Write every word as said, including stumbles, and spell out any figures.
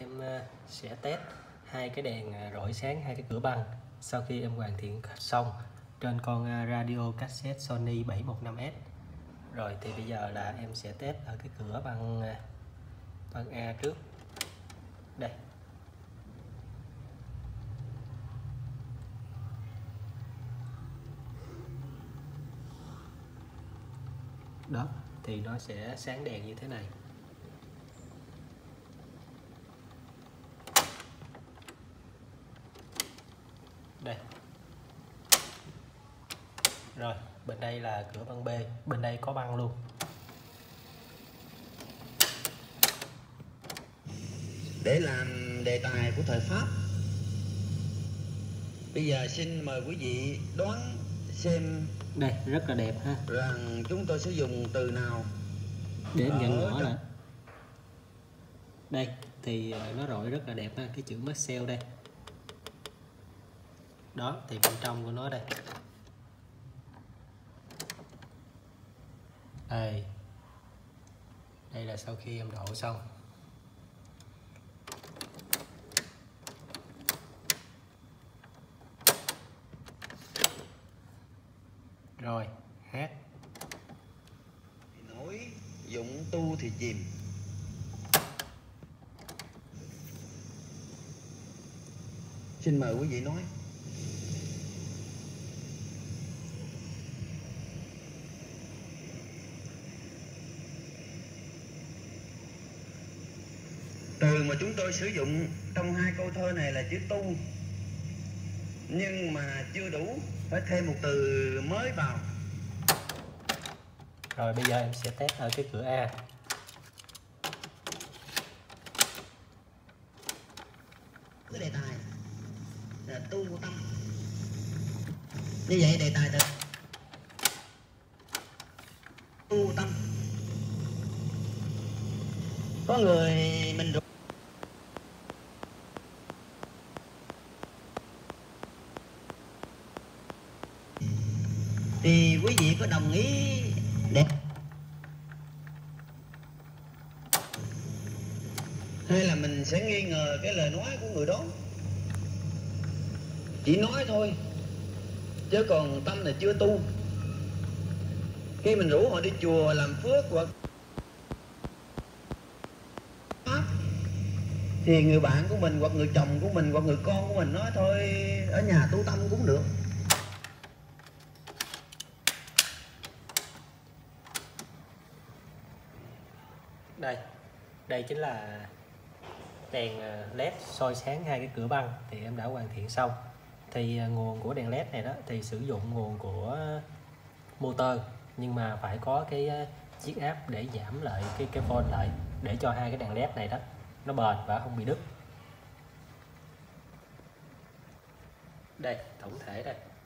em sẽ test hai cái đèn rọi sáng hai cái cửa băng sau khi em hoàn thiện xong trên con radio cassette Sony bảy một năm S. Rồi thì bây giờ là em sẽ test ở cái cửa băng băng A trước. Đây. Đó, thì nó sẽ sáng đèn như thế này. Đây. Rồi, bên đây là cửa băng B, bên đây có băng luôn. Để làm đề tài của thời Pháp, bây giờ xin mời quý vị đoán xem. Đây, rất là đẹp ha. Rằng chúng tôi sử dụng từ nào để em nhận nhỏ lại. Đây, thì nó rọi rất là đẹp ha, cái chữ Marcel đây. Đó, thì bên trong của nó đây. Đây. Đây là sau khi em đổ xong. Rồi, hát. Nổi dụng tu thì chìm. Xin mời quý vị nói. Từ mà chúng tôi sử dụng trong hai câu thơ này là chữ tu, nhưng mà chưa đủ, phải thêm một từ mới vào. Rồi bây giờ em sẽ test ở cái cửa A. Cái đề tài là tu tâm. Như vậy đề tài là tu tâm. Có người mình rủ thì quý vị có đồng ý để hay là mình sẽ nghi ngờ cái lời nói của người đó? Chỉ nói thôi chứ còn tâm là chưa tu. Khi mình rủ họ đi chùa làm phước hoặc pháp thì người bạn của mình hoặc người chồng của mình hoặc người con của mình nói thôi ở nhà tu tâm cũng được. Đây, đây chính là đèn led soi sáng hai cái cửa băng thì em đã hoàn thiện xong. Thì nguồn của đèn led này đó thì sử dụng nguồn của motor, nhưng mà phải có cái chiết áp để giảm lại cái cái volt lại để cho hai cái đèn led này đó nó bền và không bị đứt. Đây, tổng thể đây.